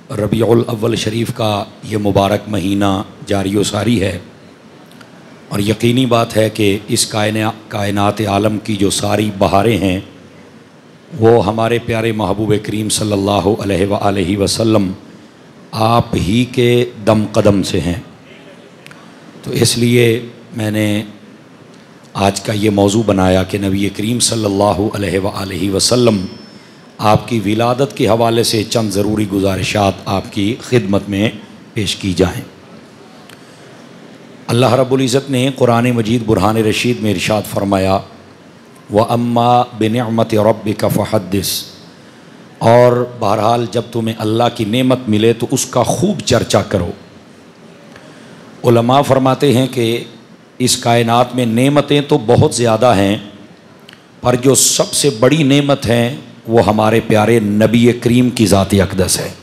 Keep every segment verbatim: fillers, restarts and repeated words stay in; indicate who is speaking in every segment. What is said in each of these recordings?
Speaker 1: रबीउल अव्वल शरीफ का ये मुबारक महीना जारी व सारी है और यकीनी बात है कि इस कायना कायनात आलम की जो सारी बहारें हैं वो हमारे प्यारे महबूब करीम सल्लल्लाहु अलैहि वसल्लम आप ही के दम कदम से हैं। तो इसलिए मैंने आज का ये मौजू बनाया कि नबी करीम सल्लल्लाहु अलैहि वसल्लम आपकी विलादत के हवाले से चंद ज़रूरी गुजारिशात आपकी खिदमत में पेश की जाएँ। अल्लाह रब्बुल इज़्ज़त ने कुरान मजीद बुरहान रशीद में इरशाद फरमाया, व अम्मा बिनिअमति रब्बिका फहद्दिस, और बहरहाल जब तुम्हें अल्लाह की नेमत मिले तो उसका खूब चर्चा करो। उलमा फरमाते हैं कि इस कायनात में नेमतें तो बहुत ज़्यादा हैं, पर जो सबसे बड़ी नेमत है वो हमारे प्यारे नबी करीम की ज़ात अक़दस है।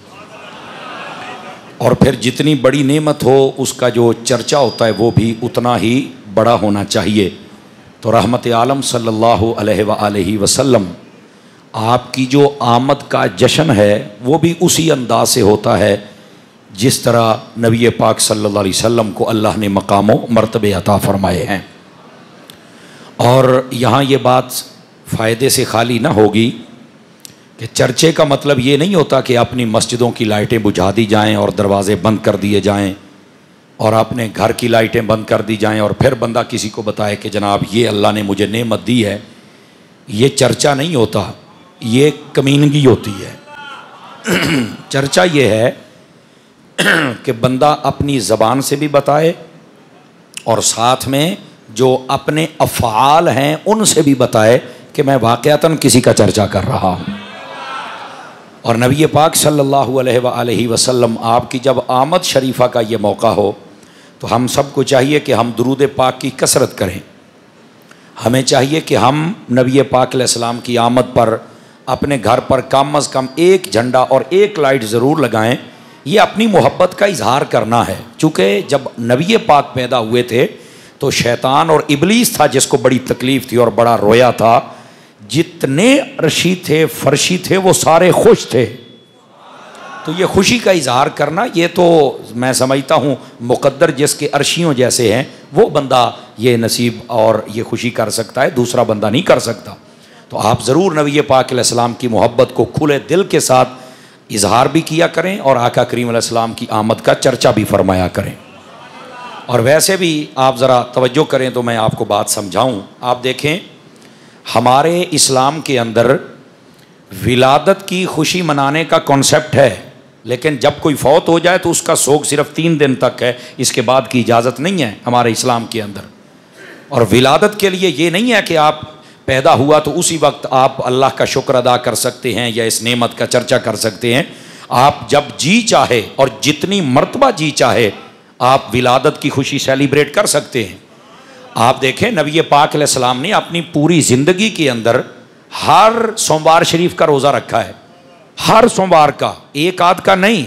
Speaker 1: और फिर जितनी बड़ी नेमत हो उसका जो चर्चा होता है वो भी उतना ही बड़ा होना चाहिए। तो रहमत आलम सल्लल्लाहु अलैहि वसल्लम आपकी जो आमद का जश्न है वो भी उसी अंदाज से होता है जिस तरह नबी पाक सल्लल्लाहु अलैहि वसल्लम को अल्लाह ने मकाम व मर्तबे अता फ़रमाए हैं। और यहाँ ये बात फ़ायदे से खाली ना होगी कि चर्चे का मतलब ये नहीं होता कि अपनी मस्जिदों की लाइटें बुझा दी जाएं और दरवाज़े बंद कर दिए जाएं और अपने घर की लाइटें बंद कर दी जाएं और फिर बंदा किसी को बताए कि जनाब ये अल्लाह ने मुझे नेमत दी है। ये चर्चा नहीं होता, ये कमीनगी होती है। चर्चा ये है कि बंदा अपनी ज़बान से भी बताए और साथ में जो अपने अफ़आल हैं उनसे भी बताए कि मैं वाक़यातन किसी का चर्चा कर रहा हूँ। और नबी पाक सल्लल्लाहु अलैहि वसल्लम आपकी जब आमद शरीफा का ये मौका हो तो हम सबको चाहिए कि हम दुरूद पाक की कसरत करें। हमें चाहिए कि हम नबी पाक अलैहिस्सलाम की आमद पर अपने घर पर कम अज़ कम एक झंडा और एक लाइट ज़रूर लगाएं। ये अपनी मोहब्बत का इजहार करना है। चूँकि जब नबी पाक पैदा हुए थे तो शैतान और इबलीस था जिसको बड़ी तकलीफ़ थी और बड़ा रोया था। जितने अर्शी थे फर्शी थे वो सारे खुश थे। तो ये खुशी का इजहार करना ये तो मैं समझता हूँ मुक़द्दर जिसके अर्शियों जैसे हैं वो बंदा ये नसीब और ये खुशी कर सकता है, दूसरा बंदा नहीं कर सकता। तो आप ज़रूर नबी पाक अलैहिस्सलाम की मोहब्बत को खुले दिल के साथ इजहार भी किया करें और आका करीम अलैहिस्सलाम की आमद का चर्चा भी फरमाया करें। और वैसे भी आप ज़रा तवज्जो करें तो मैं आपको बात समझाऊँ। आप देखें हमारे इस्लाम के अंदर विलादत की खुशी मनाने का कॉन्सेप्ट है, लेकिन जब कोई फौत हो जाए तो उसका सोग सिर्फ तीन दिन तक है, इसके बाद की इजाज़त नहीं है हमारे इस्लाम के अंदर। और विलादत के लिए ये नहीं है कि आप पैदा हुआ तो उसी वक्त आप अल्लाह का शुक्र अदा कर सकते हैं या इस नेमत का चर्चा कर सकते हैं। आप जब जी चाहे और जितनी मर्तबा जी चाहे आप विलादत की खुशी सेलिब्रेट कर सकते हैं। आप देखें नबी पाक अलैहिस्सलाम ने अपनी पूरी ज़िंदगी के अंदर हर सोमवार शरीफ का रोज़ा रखा है, हर सोमवार का, एक आध का नहीं,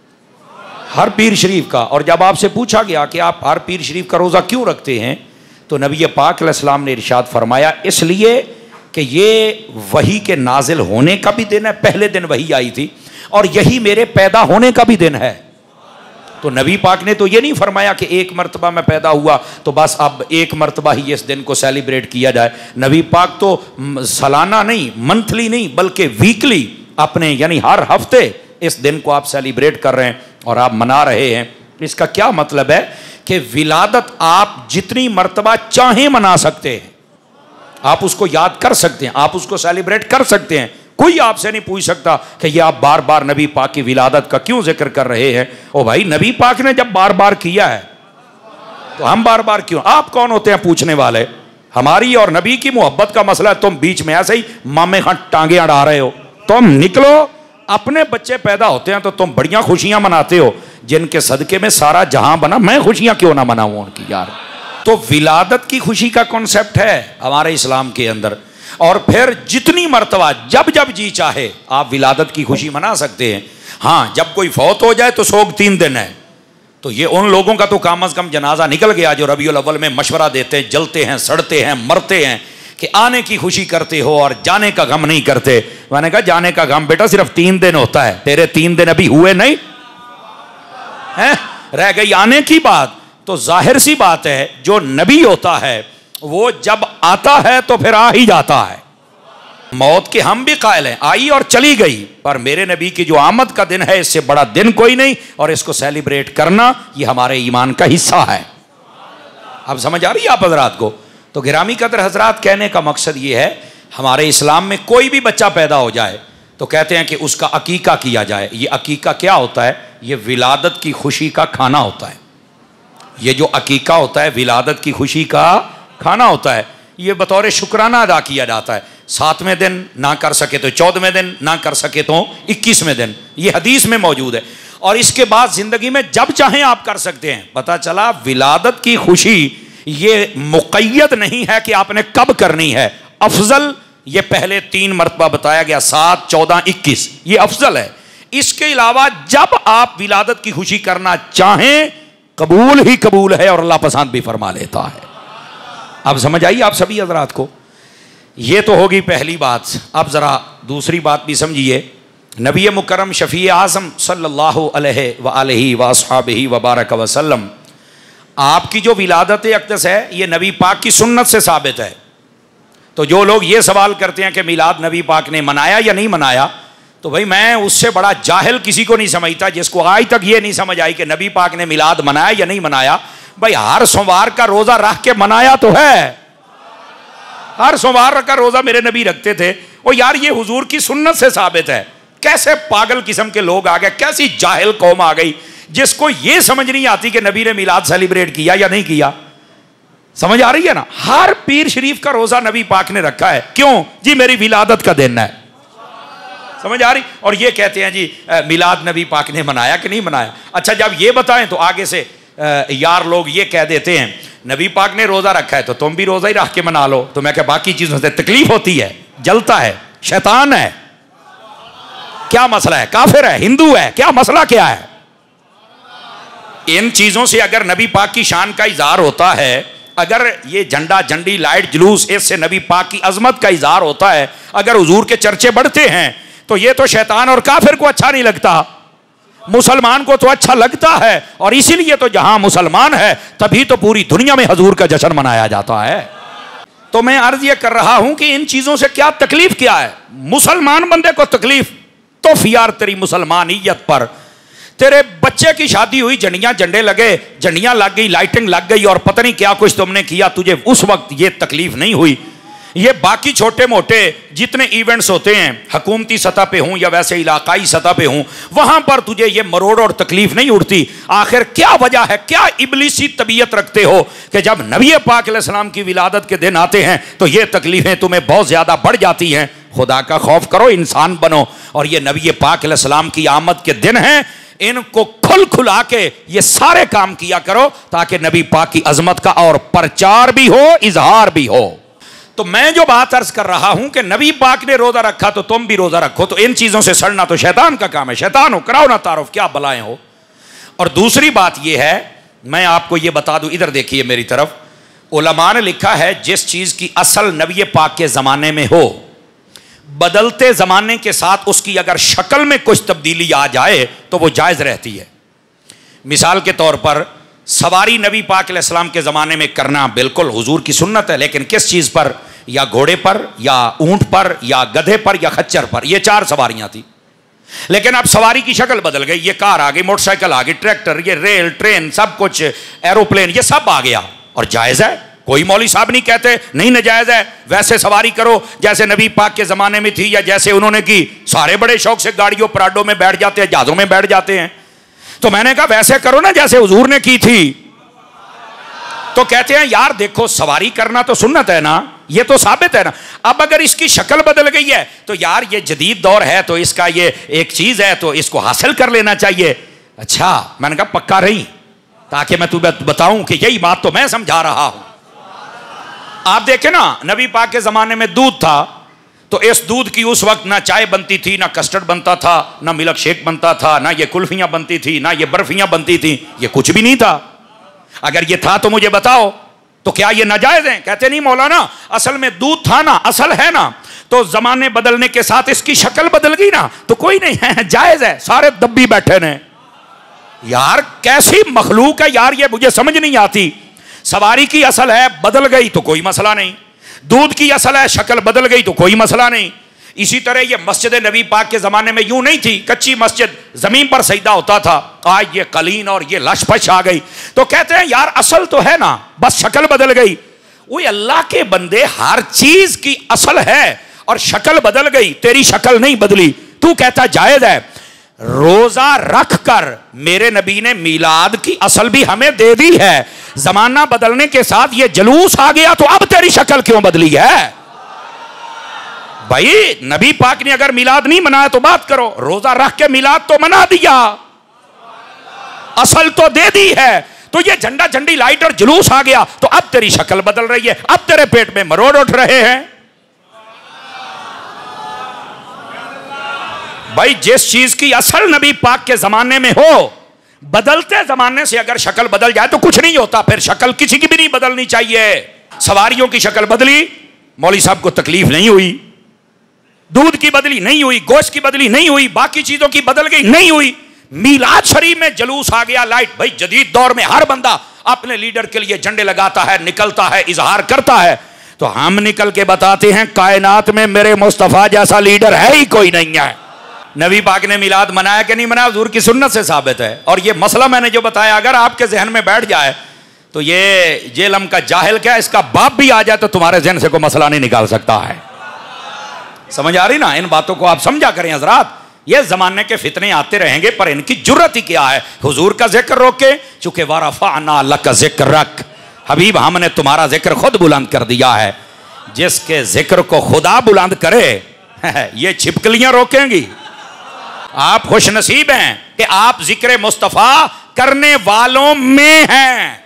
Speaker 1: हर पीर शरीफ का। और जब आपसे पूछा गया कि आप हर पीर शरीफ का रोज़ा क्यों रखते हैं तो नबी पाक अलैहिस्सलाम ने इरशाद फरमाया, इसलिए कि ये वही के नाजिल होने का भी दिन है, पहले दिन वही आई थी, और यही मेरे पैदा होने का भी दिन है। तो नबी पाक ने तो ये नहीं फरमाया कि एक मरतबा मैं पैदा हुआ तो बस अब एक मरतबा ही इस दिन को सेलिब्रेट किया जाए। नबी पाक तो सालाना नहीं, मंथली नहीं, बल्कि वीकली अपने यानी हर हफ्ते इस दिन को आप सेलिब्रेट कर रहे हैं और आप मना रहे हैं। इसका क्या मतलब है कि विलादत आप जितनी मरतबा चाहें मना सकते हैं, आप उसको याद कर सकते हैं, आप उसको सेलिब्रेट कर सकते हैं। कोई आपसे नहीं पूछ सकता कि ये आप बार बार नबी पाक की विलादत का क्यों जिक्र कर रहे हैं। ओ भाई, नबी पाक ने जब बार बार किया है तो हम बार बार क्यों? आप कौन होते हैं पूछने वाले? हमारी और नबी की मोहब्बत का मसला है, तुम बीच में ऐसे ही मामे खां टांगे अड़ा रहे हो। तुम निकलो, अपने बच्चे पैदा होते हैं तो तुम बढ़िया खुशियां मनाते हो जिनके सदके में सारा जहां बना, मैं खुशियां क्यों ना मनाऊं उनकी यार। तो विलादत की खुशी का कॉन्सेप्ट है हमारे इस्लाम के अंदर। और फिर जितनी मर्तबा जब जब जी चाहे आप विलादत की खुशी मना सकते हैं। हाँ, जब कोई फौत हो जाए तो सोग तीन दिन है, तो ये उन लोगों का तो कम अज़ कम जनाजा निकल गया जो रबीउल अव्वल में मशवरा देते हैं, जलते हैं, सड़ते हैं, मरते हैं कि आने की खुशी करते हो और जाने का गम नहीं करते। मैंने कहा जाने का गम बेटा सिर्फ तीन दिन होता है, तेरे तीन दिन अभी हुए नहीं हैं, रह गई आने की बात। तो जाहिर सी बात है जो नबी होता है वो जब आता है तो फिर आ ही जाता है। मौत के हम भी कायल हैं, आई और चली गई, पर मेरे नबी की जो आमद का दिन है इससे बड़ा दिन कोई नहीं, और इसको सेलिब्रेट करना ये हमारे ईमान का हिस्सा है। अब समझ आ रही है आप हजरात को? तो गिरामी कदर हजरात, कहने का मकसद ये है हमारे इस्लाम में कोई भी बच्चा पैदा हो जाए तो कहते हैं कि उसका अकीका किया जाए। ये अकीका क्या होता है? ये विलादत की खुशी का खाना होता है। ये जो अकीका होता है विलादत की खुशी का खाना होता है। ये बतौर शुक्राना अदा किया जाता है। सातवें दिन ना कर सके तो चौदहवें दिन, ना कर सके तो इक्कीसवें दिन, ये हदीस में मौजूद है। और इसके बाद जिंदगी में जब चाहें आप कर सकते हैं। पता चला विलादत की खुशी ये मुक़य्यद नहीं है कि आपने कब करनी है। अफजल ये पहले तीन मरतबा बताया गया, सात, चौदह, इक्कीस, ये अफजल है। इसके अलावा जब आप विलादत की खुशी करना चाहें कबूल ही कबूल है और अल्लाह पसंद भी फरमा लेता है। अब समझ आई आप सभी हजरात को? ये तो होगी पहली बात। अब ज़रा दूसरी बात भी समझिए। नबी मुकर्रम शफ़ी आज़म सल्लल्लाहु अलैहि वसहबिही वबारक वसल्लम, आपकी जो विलादत अक़दस है ये नबी पाक की सुन्नत से साबित है। तो जो लोग ये सवाल करते हैं कि मिलाद नबी पाक ने मनाया या नहीं मनाया, तो भाई मैं उससे बड़ा जाहिल किसी को नहीं समझता जिसको आज तक ये नहीं समझ आई कि नबी पाक ने मिलाद मनाया या नहीं मनाया। भाई हर सोमवार का रोज़ा रख के मनाया तो है, हर सोमवार का रोज़ा मेरे नबी रखते थे। और यार ये हुजूर की सुन्नत से साबित है। कैसे पागल किस्म के लोग आ गए, कैसी जाहिल कौम आ गई जिसको ये समझ नहीं आती कि नबी ने मिलाद सेलिब्रेट किया या नहीं किया। समझ आ रही है ना? हर पीर शरीफ का रोज़ा नबी पाक ने रखा है। क्यों जी? मेरी विलादत का दिन है। समझ आ रही? और ये कहते हैं जी मिलाद नबी पाक ने मनाया कि नहीं मनाया। अच्छा जब ये बताएं तो आगे से यार लोग ये कह देते हैं नबी पाक ने रोज़ा रखा है तो तुम भी रोज़ा ही रख के मना लो। तो मैं क्या बाकी चीज़ों से तकलीफ होती है, जलता है, शैतान है, क्या मसला है? काफिर है, हिंदू है, क्या मसला क्या है? इन चीज़ों से अगर नबी पाक की शान का इजहार होता है, अगर ये झंडा झंडी लाइट जुलूस इससे नबी पाक की अजमत का इजहार होता है, अगर हुजूर के चर्चे बढ़ते हैं, तो ये तो शैतान और काफिर को अच्छा नहीं लगता, मुसलमान को तो अच्छा लगता है। और इसीलिए तो जहां मुसलमान है तभी तो पूरी दुनिया में हुजूर का जश्न मनाया जाता है। तो मैं अर्ज ये कर रहा हूं कि इन चीजों से क्या तकलीफ क्या है? मुसलमान बंदे को तकलीफ तो फियार तेरी मुसलमानियत पर। तेरे बच्चे की शादी हुई, झंडियां झंडे लगे, झंडियां लग गई, लाइटिंग लग गई और पता नहीं क्या कुछ तुमने किया, तुझे उस वक्त ये तकलीफ नहीं हुई। ये बाकी छोटे मोटे जितने इवेंट्स होते हैं हुकूमती सतह पे हूं या वैसे इलाकाई सतह पे हूं, वहां पर तुझे ये मरोड़ और तकलीफ नहीं उठती। आखिर क्या वजह है? क्या इबलीसी तबीयत रखते हो कि जब नबी पाक अलैहिस्सलाम की विलादत के दिन आते हैं तो ये तकलीफें तुम्हें बहुत ज्यादा बढ़ जाती हैं? खुदा का खौफ करो, इंसान बनो। और ये नबी पाक अलैहिस्सलाम की आमद के दिन हैं, इनको खुल खुला के ये सारे काम किया करो ताकि नबी पाक की अजमत का और प्रचार भी हो, इजहार भी हो। तो मैं जो बात अर्ज कर रहा हूं कि नबी पाक ने रोजा रखा तो तुम भी रोजा रखो, तो इन चीजों से सड़ना तो शैतान का काम है। शैतान हो, कराओ ना तारुफ, क्या बलाएं हो। और दूसरी बात यह है, मैं आपको यह बता दूं, इधर देखिए मेरी तरफ, उलमा ने लिखा है जिस चीज की असल नबी पाक के जमाने में हो, बदलते जमाने के साथ उसकी अगर शक्ल में कुछ तब्दीली आ जाए तो वो जायज रहती है। मिसाल के तौर पर सवारी नबी पाक अलैहिस्सलाम के ज़माने में करना बिल्कुल हुजूर की सुन्नत है, लेकिन किस चीज़ पर? या घोड़े पर, या ऊंट पर, या गधे पर, या खच्चर पर। ये चार सवारियां थी। लेकिन अब सवारी की शक्ल बदल गई, ये कार आ गई, मोटरसाइकिल आ गई, ट्रैक्टर, ये रेल, ट्रेन, सब कुछ, एरोप्लेन, ये सब आ गया और जायज़ है। कोई मौलवी साहब नहीं कहते नहीं नाजायज़ है। वैसे सवारी करो जैसे नबी पाक के ज़माने में थी या जैसे उन्होंने की। सारे बड़े शौक से गाड़ियों, पराडों में बैठ जाते हैं, जहाज़ों में बैठ जाते हैं। तो मैंने कहा वैसे करो ना जैसे हुजूर ने की थी। तो कहते हैं यार देखो सवारी करना तो सुन्नत है ना, ये तो साबित है ना। अब अगर इसकी शक्ल बदल गई है तो यार ये जदीद दौर है, तो इसका ये एक चीज है, तो इसको हासिल कर लेना चाहिए। अच्छा, मैंने कहा पक्का रही, ताकि मैं तुम्हें बताऊं कि यही बात तो मैं समझा रहा हूं। आप देखें ना, नबी पाक के जमाने में दूध था, तो इस दूध की उस वक्त ना चाय बनती थी, ना कस्टर्ड बनता था, ना मिल्क शेक बनता था, ना ये कुल्फियां बनती थी, ना ये बर्फियां बनती थी, ये कुछ भी नहीं था। अगर ये था तो मुझे बताओ, तो क्या ये नाजायज है? कहते नहीं मौलाना, असल में दूध था ना, असल है ना, तो जमाने बदलने के साथ इसकी शक्ल बदल गई ना, तो कोई नहीं है, जायज है। सारे दब्बी बैठे ने। यार कैसी मखलूक है यार, ये मुझे समझ नहीं आती। सवारी की असल है, बदल गई तो कोई मसला नहीं। दूध की असल है, शक्ल बदल गई तो कोई मसला नहीं। इसी तरह ये मस्जिद नबी पाक के ज़माने में यूं नहीं थी, कच्ची मस्जिद, ज़मीन पर सजदा होता था। आज ये कलीन और ये लशपश आ गई, तो कहते हैं यार असल तो है ना, बस शक्ल बदल गई। वो अल्लाह के बंदे, हर चीज़ की असल है और शक्ल बदल गई, तेरी शक्ल नहीं बदली, तू कहता जायज़ है। रोज़ा रख कर मेरे नबी ने मीलाद की असल भी हमें दे दी है। ज़माना बदलने के साथ ये जलूस आ गया, तो अब तेरी शक्ल क्यों बदली है? भाई नबी पाक ने अगर मिलाद नहीं मनाया तो बात करो, रोजा रख के मिलाद तो मना दिया, असल तो दे दी है, तो ये झंडा झंडी लाइट और जुलूस आ गया, तो अब तेरी शक्ल बदल रही है, अब तेरे पेट में मरोड़ उठ रहे हैं। भाई जिस चीज की असल नबी पाक के जमाने में हो, बदलते जमाने से अगर शक्ल बदल जाए तो कुछ नहीं होता, फिर शक्ल किसी की भी नहीं बदलनी चाहिए। सवारियों की शक्ल बदली, मौलवी साहब को तकलीफ नहीं हुई, दूध की बदली नहीं हुई, गोश्त की बदली नहीं हुई, बाकी चीजों की बदल गई नहीं हुई, मीलाद शरीफ में जलूस आ गया, लाइट। भाई जदीद दौर में हर बंदा अपने लीडर के लिए झंडे लगाता है, निकलता है, इजहार करता है, तो हम निकल के बताते हैं कायनात में मेरे मुस्तफा जैसा लीडर है ही कोई नहीं है। नबी पाक ने मिलाद मनाया कि नहीं मनाया, हुजूर की सुन्नत से साबित है। और ये मसला मैंने जो बताया अगर आपके जहन में बैठ जाए तो ये जेलम का जाहिल क्या, इसका बाप भी आ जाए तो तुम्हारे जहन से कोई मसला नहीं निकाल सकता है। समझ आ रही ना? इन बातों को आप समझा करें हजरात। ये जमाने के फितने आते रहेंगे, पर इनकी जुर्रत ही क्या है हुजूर का जिक्र रोके, चूंकि वारफाना लक जिक्रक, हबीब हमने तुम्हारा जिक्र खुद बुलंद कर दिया है। जिसके जिक्र को खुदा बुलंद करे ये छिपकलियां रोकेंगी। आप खुश नसीब हैं कि आप जिक्र मुस्तफा करने वालों में हैं।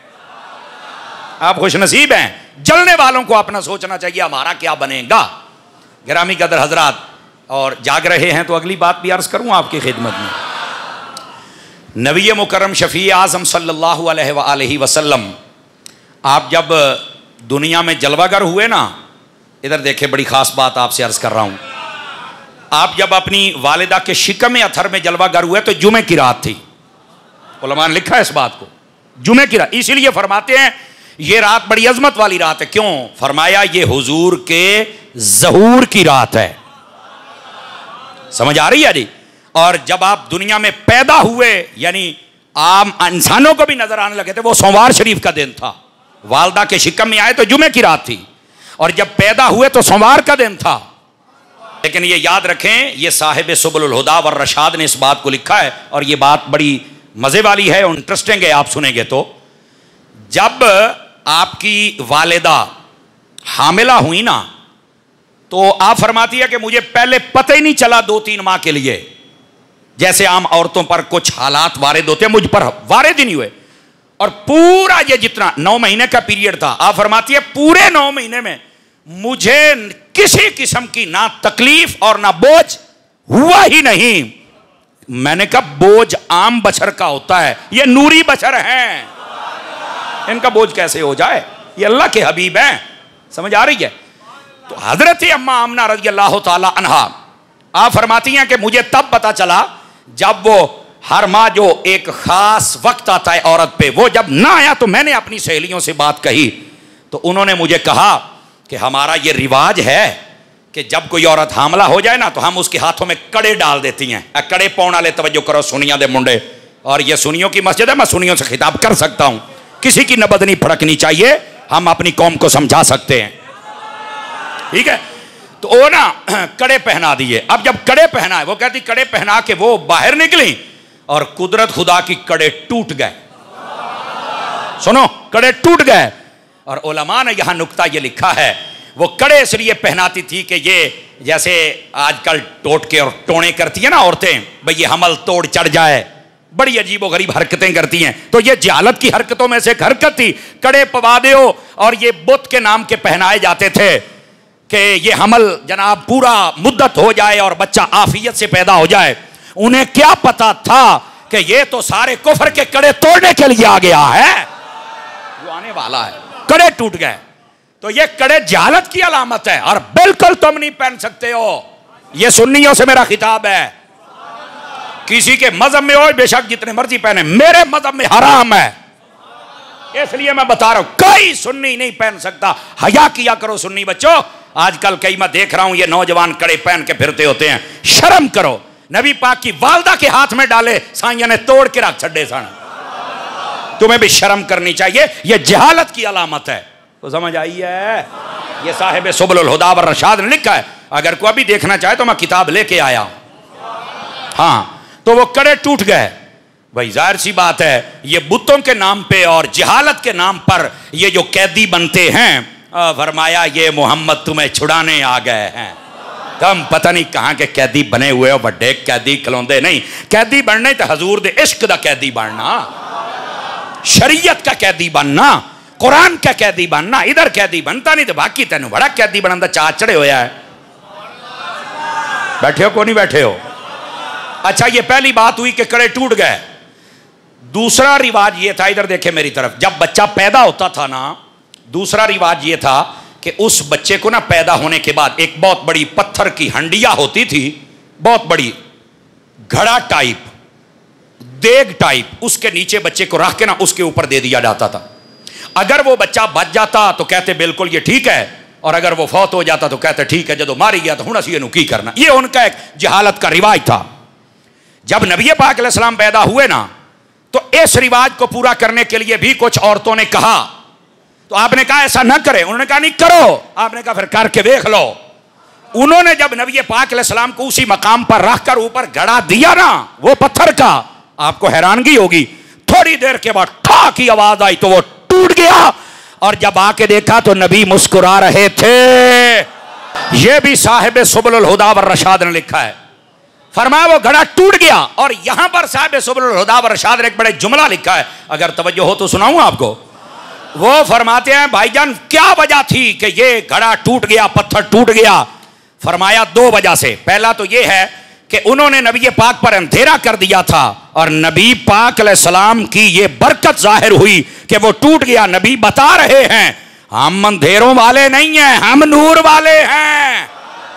Speaker 1: आप खुश नसीब हैं। जलने वालों को अपना सोचना चाहिए हमारा क्या बनेगा। गिरामी कदर हजरात, और जाग रहे हैं तो अगली बात भी अर्ज करूं आपकी खिदमत में। नबी मुकर्रम शफी आज़म सल्लल्लाहु अलैहि वसल्लम आप जब दुनिया में जलवागर हुए ना, इधर देखे बड़ी खास बात आपसे अर्ज कर रहा हूं। आप जब अपनी वालिदा के शिकम अथर में जलवागर हुए तो जुमे की रात थी। उलमा ने लिखा है इस बात को, जुमे की रात, इसीलिए फरमाते हैं ये रात बड़ी अजमत वाली रात है। क्यों? फरमाया ये हुजूर के ज़हूर की रात है। समझ आ रही है जी? और जब आप दुनिया में पैदा हुए, यानी आम इंसानों को भी नजर आने लगे थे, वो सोमवार शरीफ का दिन था। वालदा के शिकम में आए तो जुमे की रात थी, और जब पैदा हुए तो सोमवार का दिन था। लेकिन ये याद रखें, ये साहिब सुबुल हुदा व रशाद ने इस बात को लिखा है, और ये बात बड़ी मजे वाली है, इंटरेस्टिंग है, आप सुनेंगे तो। जब आपकी वालिदा हामिला हुई ना, तो आप फरमाती है कि मुझे पहले पता ही नहीं चला दो तीन माह के लिए। जैसे आम औरतों पर कुछ हालात वारिद होते हैं, मुझ पर वारिद ही नहीं हुए। और पूरा ये जितना नौ महीने का पीरियड था, आप फरमाती है पूरे नौ महीने में मुझे किसी किस्म की ना तकलीफ और ना बोझ हुआ ही नहीं। मैंने कहा बोझ आम बशर का होता है, ये नूरी बशर हैं, इनका बोझ कैसे हो जाए? ये अल्लाह के हबीब हैं। समझ आ रही है? तो हजरत अम्मा आमना रज़ी अल्लाह ताला अन्हा आप फरमाती हैं कि मुझे तब पता चला जब वो हर माह जो एक खास वक्त आता है औरत पे, वो जब ना आया तो मैंने अपनी सहेलियों से बात कही, तो उन्होंने मुझे कहा कि हमारा ये रिवाज है कि जब कोई औरत हामला हो जाए ना, तो हम उसके हाथों में कड़े डाल देती हैं। कड़े पाउण वाले तवज्जो करो सुनिया दे मुंडे, और ये सुनियों की मस्जिद है, मैं सुनियों से खिताब कर सकता हूं, किसी की नबद नहीं फड़कनी चाहिए, हम अपनी कौम को समझा सकते हैं, ठीक है? तो वो ना कड़े पहना दिए। अब जब कड़े पहना है, वो कहती कड़े पहना के वो बाहर निकली और कुदरत खुदा की कड़े टूट गए। सुनो, कड़े टूट गए। और उलमा ने यहां नुक्ता ये लिखा है, वो कड़े इसलिए पहनाती थी कि ये जैसे आजकल टोटके और टोने करती है ना औरतें, भाई ये हमल तोड़ चढ़ जाए, बड़ी अजीबो गरीब हरकतें करती हैं, तो ये जहालत की हरकतों में से एक हरकत थी। कड़े पवा दो, और ये बुत के नाम के पहनाए जाते थे कि ये हमल जनाब पूरा मुद्दत हो जाए और बच्चा आफियत से पैदा हो जाए। उन्हें क्या पता था कि ये तो सारे कुफर के कड़े तोड़ने के लिए आ गया है, जो आने वाला है। कड़े टूट गए। तो ये कड़े जहालत की अलामत है और बिल्कुल तुम नहीं पहन सकते हो। ये सुन्नियों से मेरा खिताब है, किसी के मजहब में हो बेशक जितने मर्जी पहने, मेरे मजहब में हराम है, इसलिए मैं बता रहा हूं कोई सुन्नी नहीं पहन सकता। हया किया करो सुन्नी बच्चों। आजकल कई मैं देख रहा हूं ये नौजवान कड़े पहन के फिरते होते हैं, शर्म करो। नबी पाक की वालदा के हाथ में डाले साइया ने तोड़ के रख छड़े सन, तुम्हें भी शर्म करनी चाहिए। ये जहालत की अलामत है। तो समझ आई है? ये साहिब सुबुल हुदा व रशाद ने लिखा है। अगर कोई भी देखना चाहे तो मैं किताब लेके आया हूं। हाँ, तो वो कड़े टूट गए। भाई जाहिर सी बात है, ये बुतों के नाम पे और जहालत के नाम पर ये जो कैदी बनते हैं, फरमाया ये मोहम्मद तुम्हें छुड़ाने आ गए हैं। तुम पता नहीं कहां के कैदी बने हुए हो, बड़े कैदी खिलौंदे नहीं। कैदी बनने तो हजूर दे इश्क दा कैदी बनना, शरीयत का कैदी बनना, कुरान का कैदी बनना। इधर कैदी बनता नहीं तो बाकी तेन बड़ा कैदी बनने का चाह चढ़े होया है। बैठे हो को नहीं बैठे हो? अच्छा, ये पहली बात हुई कि कड़े टूट गए। दूसरा रिवाज ये था, इधर देखे मेरी तरफ, जब बच्चा पैदा होता था ना, दूसरा रिवाज ये था कि उस बच्चे को ना पैदा होने के बाद एक बहुत बड़ी पत्थर की हंडिया होती थी, बहुत बड़ी घड़ा टाइप, देग टाइप, उसके नीचे बच्चे को रख के ना उसके ऊपर दे दिया जाता था। अगर वो बच्चा बच जाता तो कहते बिल्कुल ये ठीक है, और अगर वो फौत हो जाता तो कहते ठीक है, जब मारी गया तो हुण असीं इहनूं की करना। ये उनका एक जहालत का रिवाज था। जब नबी पाक अलैहिस्सलाम पैदा हुए ना, तो इस रिवाज को पूरा करने के लिए भी कुछ औरतों ने कहा, तो आपने कहा ऐसा ना करें, उन्होंने कहा नहीं करो। आपने कहा फिर करके देख लो। उन्होंने जब नबी पाक अलैहिस्सलाम को उसी मकाम पर रखकर ऊपर गड़ा दिया ना, वो पत्थर का, आपको हैरानगी होगी, थोड़ी देर के बाद ठा की आवाज आई तो वो टूट गया। और जब आके देखा तो नबी मुस्कुरा रहे थे। ये भी साहिब सुबुल हुदा व रशाद ने लिखा है। फरमाया वो घड़ा टूट गया। और यहां पर साहिब सुबुल हुदा व रशाद ने एक बड़े जुमला लिखा है, अगर तवज्जो हो तो सुनाऊं आपको। वो फरमाते हैं भाईजान क्या वजह थी कि ये घड़ा टूट गया, पत्थर टूट गया? फरमाया दो वजह से। पहला तो ये है कि उन्होंने नबी पाक पर अंधेरा कर दिया था, और नबी पाक अलैहिस्सलाम की ये बरकत जाहिर हुई कि वो टूट गया। नबी बता रहे हैं हम अंधेरों वाले नहीं हैं, हम नूर वाले हैं।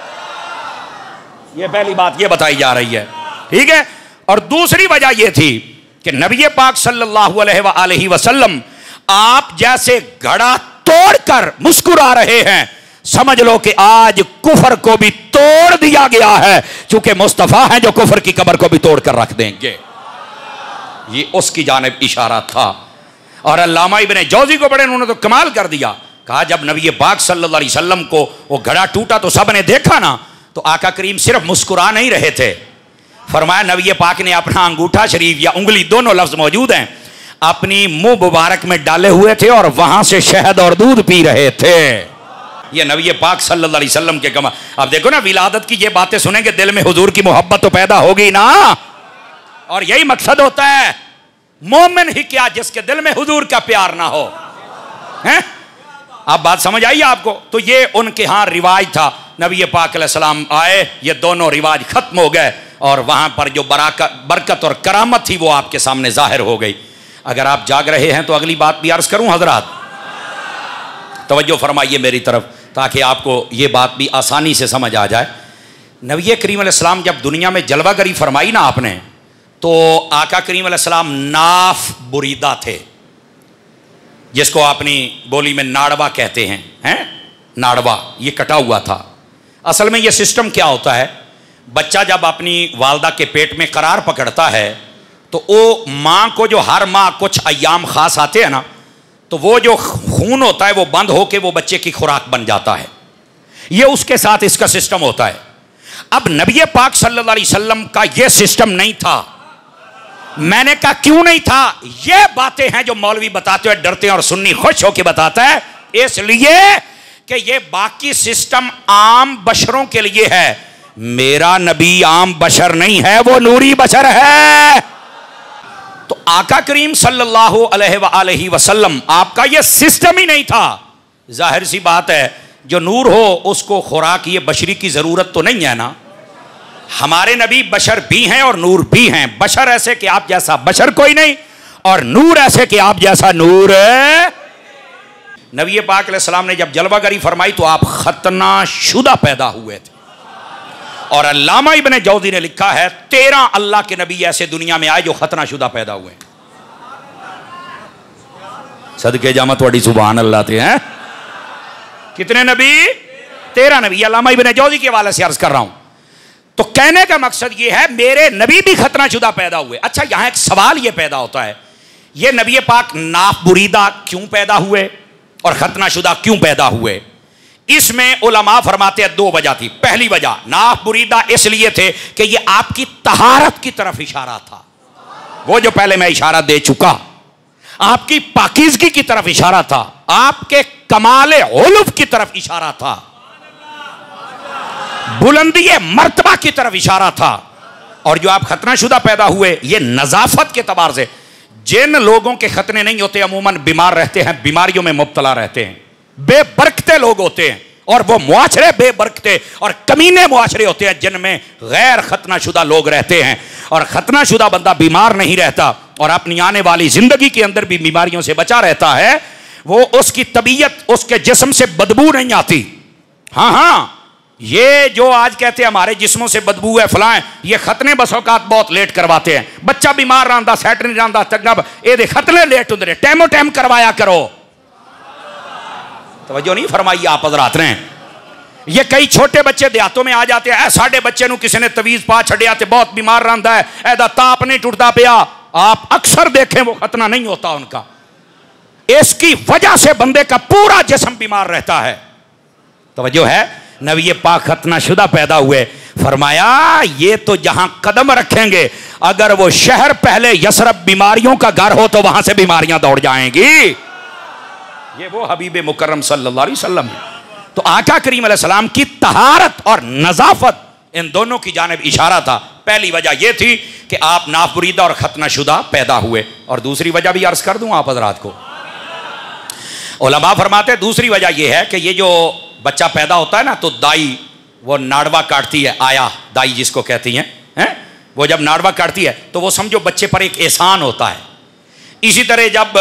Speaker 1: ये पहली बात ये बताई जा रही है, ठीक है। और दूसरी वजह ये थी कि नबी पाक सल्लल्लाहु अलैहि वसल्लम आप जैसे घड़ा तोड़कर मुस्कुरा रहे हैं, समझ लो कि आज कुफर को भी तोड़ दिया गया है, क्योंकि मुस्तफा है जो कुफर की कब्र को भी तोड़कर रख देंगे। ये उसकी जानिब इशारा था। और अल्लामा इब्ने जौजी को बड़े उन्होंने तो कमाल कर दिया। कहा जब नबी पाक सल्लल्लाहु अलैहि वसल्लम को वो घड़ा टूटा तो सब ने देखा ना, तो आका करीम सिर्फ मुस्कुरा नहीं रहे थे। फरमाया नबी पाक ने अपना अंगूठा शरीफ या उंगली, दोनों लफ्ज मौजूद हैं, अपनी मुंह मुबारक में डाले हुए थे और वहां से शहद और दूध पी रहे थे। ये नबी पाक सल्लल्लाहु अलैहि वसल्लम के कमा। अब देखो ना, विलादत की ये बातें सुनेंगे दिल में हुजूर की मोहब्बत तो पैदा होगी ना। और यही मकसद होता है, मोमिन ही क्या जिसके दिल में हुजूर का प्यार ना हो, हैं? अब बात समझ आई आपको? तो ये उनके यहाँ रिवाज था। नबी पाक अलैहिस्सलाम आए, ये दोनों रिवाज खत्म हो गए, और वहां पर जो बराकत बरकत और करामत थी वो आपके सामने जाहिर हो गई। अगर आप जाग रहे हैं तो अगली बात भी अर्ज करूं हजरात, तवज्जो फरमाइए मेरी तरफ, ताकि आपको ये बात भी आसानी से समझ आ जाए। नबी करीम अलैहिस्सलाम जब दुनिया में जलवागरी फरमाई ना आपने, तो आका करीम अलैहिस्सलाम नाफ बुरीदा थे, जिसको अपनी बोली में नाड़वा कहते हैं, हैं? नाड़वा ये कटा हुआ था। असल में ये सिस्टम क्या होता है, बच्चा जब अपनी वालदा के पेट में करार पकड़ता है तो वो माँ को जो हर माह कुछ अयाम खास आते हैं ना, तो वो जो खून होता है वो बंद होके वो बच्चे की खुराक बन जाता है। ये उसके साथ इसका सिस्टम होता है। अब नबी पाक सल्लल्लाहु अलैहि वसल्लम का ये सिस्टम नहीं था। मैंने कहा क्यों नहीं था? ये बातें हैं जो मौलवी बताते हुए डरते हैं और सुन्नी खुश होकर बताता है, इसलिए कि ये बाकी सिस्टम आम बशरों के लिए है। मेरा नबी आम बशर नहीं है, वो नूरी बशर है। तो आका करीम सल्लल्लाहु अलैहि वसल्लम आपका ये सिस्टम ही नहीं था। जाहिर सी बात है, जो नूर हो उसको खुराक ये बशरी की जरूरत तो नहीं है ना। हमारे नबी बशर भी हैं और नूर भी हैं। बशर ऐसे कि आप जैसा बशर कोई नहीं, और नूर ऐसे कि आप जैसा नूर है। नबी पाक अलैहिस्सलाम ने जब जलवागरी फरमाई तो आप खतना शुदा पैदा हुए थे। और अल्लामा इब्ने जौज़ी ने लिखा है तेरह अल्लाह के नबी ऐसे दुनिया में आए जो खतना शुदा पैदा हुए। सदके जामा थोड़ी सुभान अल्लाह थे हैं। कितने नबी? तेरह नबी। अल्लामा इब्ने जौज़ी के हवाले से अर्ज कर रहा हूं। तो कहने का मकसद यह है मेरे नबी भी खतना शुदा पैदा हुए। अच्छा, यहां एक सवाल यह पैदा होता है, यह नबी पाक नाफ बुरीदा क्यों पैदा हुए और खतना शुदा क्यों पैदा हुए? इसमें उलमा फरमाते हैं दो वजह थी। पहली वजह, नाफ बुरीदा इसलिए थे कि यह आपकी तहारत की तरफ इशारा था, वो जो पहले मैं इशारा दे चुका, आपकी पाकीज़गी की तरफ इशारा था, आपके कमाले उलूफ की तरफ इशारा था, बुलंदी मर्तबा की तरफ इशारा था। और जो आप खतना शुदा पैदा हुए ये नजाफत के तबार से, जिन लोगों के खतने नहीं होते अमूमन बीमार रहते हैं, बीमारियों में मुब्तला रहते हैं, बेबरकते लोग होते हैं, और वो मुआशरे बेबरकते और कमीने मुआशरे होते हैं जिनमें गैर खतना शुदा लोग रहते हैं। और खतना शुदा बंदा बीमार नहीं रहता और अपनी आने वाली जिंदगी के अंदर भी बीमारियों से बचा रहता है। वो उसकी तबीयत, उसके जिस्म से बदबू नहीं आती। हाँ हाँ, ये जो आज कहते हैं हमारे जिस्मों से बदबू है फलाएं, ये खतने बसौकात बहुत लेट करवाते हैं। बच्चा बीमार रहा, सैट नहीं रहा, चंगा ये खतने लेट होंगे, टाइमो टाइम करवाया करो। तवज्जो नहीं फरमाई आप हज़रात ने। ये कई छोटे बच्चे देहातों में आ जाते हैं, साढ़े बच्चे नू किसी ने तवीज पा छड़िया ते बहुत बीमार रहा है, ऐदा ताप नहीं टुटता पिया। आप अक्सर देखें वो खतना नहीं होता उनका। इसकी वजह से बंदे का पूरा जिस्म बीमार रहता है। तवज्जो है, नबी पाक खतना शुदा पैदा हुए। फरमाया ये तो जहां कदम रखेंगे, अगर वो शहर पहले यसरब बीमारियों का घर हो तो वहां से बीमारियां दौड़ जाएंगी। ये वो हबीब मुकर्रम सल्लल्लाहु अलैहि वसल्लम। तो आका करीम अलैहिस्सलाम की तहारत और नजाफत, इन दोनों की जानिब इशारा था। पहली वजह यह थी कि आप नाफबुरीदा और खतना शुदा पैदा हुए। और दूसरी वजह भी अर्ज कर दूं आप हज़रात को। उलमा फरमाते दूसरी वजह यह है कि ये जो बच्चा पैदा होता है ना, तो दाई वो नाड़वा काटती है, आया दाई जिसको कहती हैं हैं, वो जब नाड़वा काटती है तो वो समझो बच्चे पर एक एहसान होता है। इसी तरह जब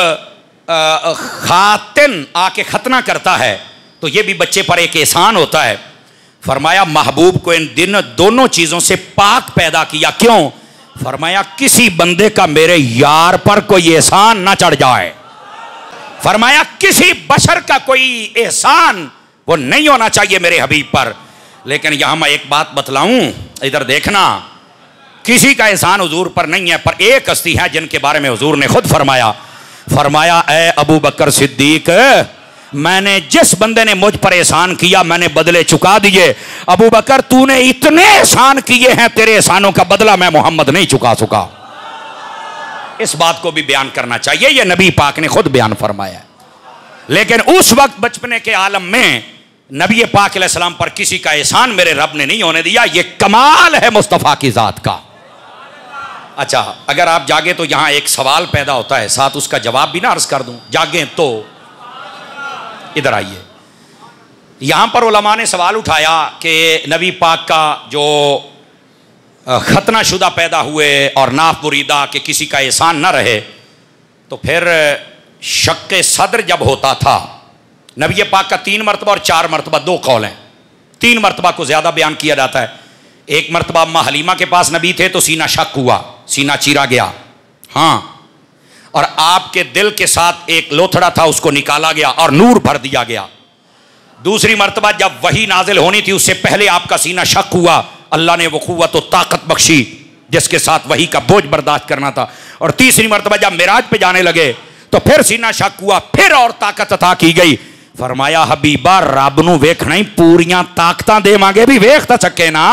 Speaker 1: खातिन आके खतना करता है तो ये भी बच्चे पर एक एहसान होता है। फरमाया महबूब को इन दिन दोनों चीज़ों से पाक पैदा किया। क्यों? फरमाया किसी बंदे का मेरे यार पर कोई एहसान ना चढ़ जाए। फरमाया किसी बशर का कोई एहसान वो नहीं होना चाहिए मेरे हबीब पर। लेकिन यहां मैं एक बात बतलाऊं, इधर देखना, किसी का एहसान हुजूर पर नहीं है, पर एक हस्ती है जिनके बारे में हुजूर ने खुद फरमाया। फरमाया ए अबू बकर सिद्दीक, मैंने जिस बंदे ने मुझ पर एहसान किया मैंने बदले चुका दिए। अबू बकर तूने इतने एहसान किए हैं, तेरे एहसानों का बदला मैं मोहम्मद नहीं चुका सका। इस बात को भी बयान करना चाहिए, यह नबी पाक ने खुद बयान फरमाया। लेकिन उस वक्त बचपने के आलम में नबी पाक अलैहिस्सलाम पर किसी का एहसान मेरे रब ने नहीं होने दिया। यह कमाल है मुस्तफ़ा की जात का। अच्छा, अगर आप जागे तो यहां एक सवाल पैदा होता है, साथ उसका जवाब भी ना अर्ज कर दूं। जागे तो इधर आइए। यहां पर उलमा ने सवाल उठाया कि नबी पाक का जो खतना शुदा पैदा हुए और नाफ बुरीदा के किसी का एहसान न रहे, तो फिर शक्के सदर जब होता था, नबी पाक का तीन मरतबा और चार मरतबा, दो कौल हैं, तीन मरतबा को ज़्यादा बयान किया जाता है। एक मरतबा अम्मा हलीमा के पास नबी थे तो सीना शक हुआ, सीना चीरा गया, हाँ, और आपके दिल के साथ एक लोथड़ा था उसको निकाला गया और नूर भर दिया गया। दूसरी मरतबा जब वही नाजिल होनी थी उससे पहले आपका सीना शक हुआ, अल्लाह ने वो कुव्वत तो ताकत बख्शी जिसके साथ वही का बोझ बर्दाश्त करना था। और तीसरी मरतबा जब मिराज पे जाने लगे तो फिर सीना शक हुआ, फिर और ताकत अता की गई। फरमाया हबीबा रब नूं वेखना ही पूरियां ताकतां देवांगे भी वेख तां सके ना।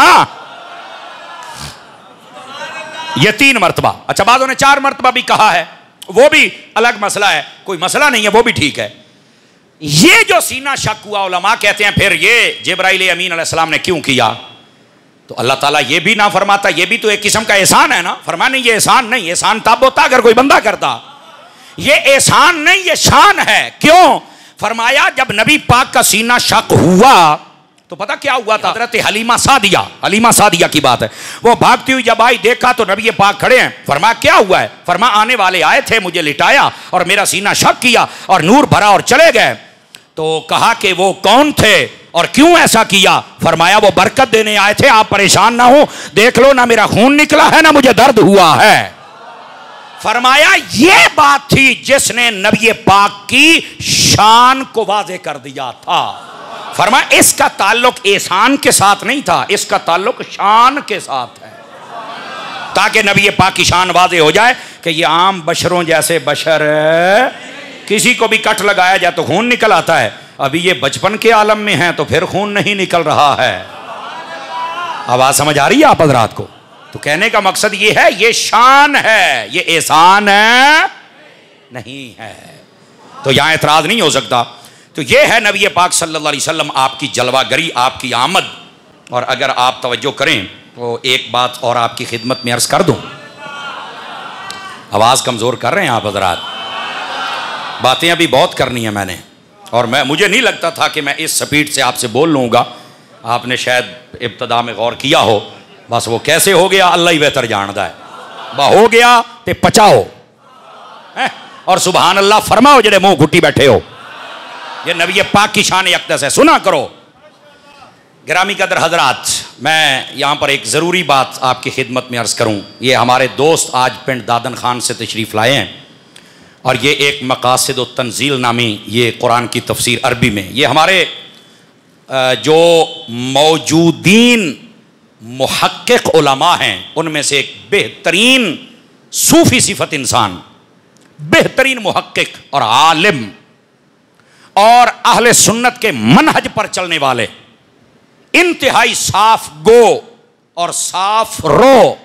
Speaker 1: ये तीन मरतबा। अच्छा, बाज़ों ने चार मरतबा भी कहा है, वो भी अलग मसला है, कोई मसला नहीं है, वो भी ठीक है। ये जो सीना शक हुआ, उलमा कहते हैं फिर ये जिब्राइल अमीन अलैहिस्सलाम ने क्यों किया? तो अल्लाह ताला ये भी ना फरमाता, ये भी तो एक किस्म का एहसान है ना। फरमा नहीं, ये एहसान नहीं, एहसान तब होता अगर कोई बंदा करता। ये एहसान नहीं, ये शान है। क्यों? फरमाया जब नबी पाक का सीना शक हुआ तो पता क्या हुआ था? हजरत हलीमा सादिया, हलीमा सादिया की बात है, वो भागती हुई जब आई, देखा तो नबी पाक खड़े हैं। फरमाया क्या हुआ है? फरमा आने वाले आए थे, मुझे लिटाया और मेरा सीना शक किया और नूर भरा और चले गए। तो कहा कि वो कौन थे और क्यों ऐसा किया? फरमाया वो बरकत देने आए थे, आप परेशान ना हो, देख लो ना मेरा खून निकला है ना मुझे दर्द हुआ है। फरमाया ये बात थी जिसने नबी पाक की शान को वाज़े कर दिया था। फरमाया इसका ताल्लुक एहसान के साथ नहीं था, इसका ताल्लुक शान के साथ है, ताकि नबी पाक की शान वाज़े हो जाए कि ये आम बशरों जैसे बशर है, किसी को भी कट लगाया जाए तो खून निकल आता है, अभी ये बचपन के आलम में हैं तो फिर खून नहीं निकल रहा है। आवाज समझ आ रही है आप हजरात को? तो कहने का मकसद ये है, ये शान है, ये एहसान है नहीं है, तो यहां एतराज नहीं हो सकता। तो ये है नबी पाक सल्लल्लाहु अलैहि वसल्लम, आपकी जलवागरी, आपकी आमद। और अगर आप तवज्जो करें तो एक बात और आपकी खिदमत में अर्ज कर दूं, आवाज कमजोर कर रहे हैं आप हजरात, बातें अभी बहुत करनी है मैंने, और मैं मुझे नहीं लगता था कि मैं इस स्पीड से आपसे बोल लूँगा। आपने शायद इब्तदा में गौर किया हो, बस वो कैसे हो गया अल्लाह ही बेहतर जानता है। बा हो गया ते पचाओ है? और सुबहान अल्लाह फरमाओ जेडे मुंह घुट्टी बैठे हो, ये नबी पाक की शान अक़दस है, सुना करो। गिरामी कदर हजरात, मैं यहाँ पर एक ज़रूरी बात आपकी खिदमत में अर्ज़ करूँ। ये हमारे दोस्त आज पिंड दादन खान से तशरीफ़ लाए हैं और ये एक मकासिद व तंजील नामी ये कुरान की तफसीर अरबी में, ये हमारे जो मौजूदीन मुहक्किक उलमा हैं उनमें से एक बेहतरीन सूफ़ी सिफत इंसान, बेहतरीन मुहक्किक और आलिम और अहले सुन्नत के मनहज पर चलने वाले, इंतहाई साफ गो और साफ रो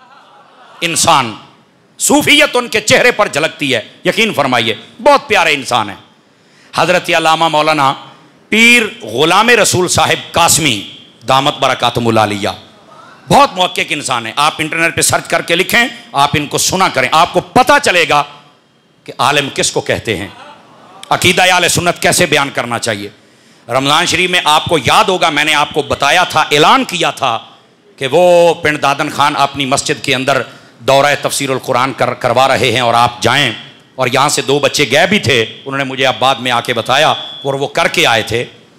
Speaker 1: इंसान, सूफियत उनके चेहरे पर झलकती है, यकीन फरमाइए बहुत प्यारे इंसान है। हजरत अल्लामा मौलाना पीर गुलाम रसूल साहिब कासमी दामत बरकातुहुल आलिया, बहुत मुहक्किक इंसान है। आप इंटरनेट पे सर्च करके लिखें, आप इनको सुना करें, आपको पता चलेगा कि आलिम किसको कहते हैं, अकीदा अहले सुन्नत कैसे बयान करना चाहिए। रमज़ान शरीफ में आपको याद होगा मैंने आपको बताया था, ऐलान किया था कि वो पिंड दादन खान अपनी मस्जिद के अंदर दौरा तफसीरुल कुरान कर करवा रहे हैं और आप जाएं। और यहाँ से दो बच्चे गए भी थे, उन्होंने मुझे अब बाद में आके बताया और वो करके आए थे।